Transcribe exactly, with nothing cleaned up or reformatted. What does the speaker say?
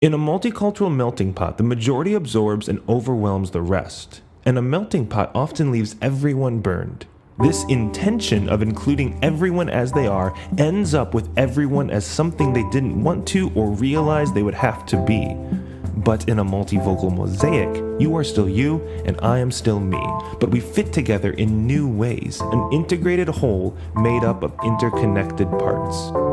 In a multicultural melting pot, the majority absorbs and overwhelms the rest, and a melting pot often leaves everyone burned. This intention of including everyone as they are ends up with everyone as something they didn't want to or realize they would have to be. But in a multivocal mosaic, you are still you and I am still me, but we fit together in new ways, an integrated whole made up of interconnected parts.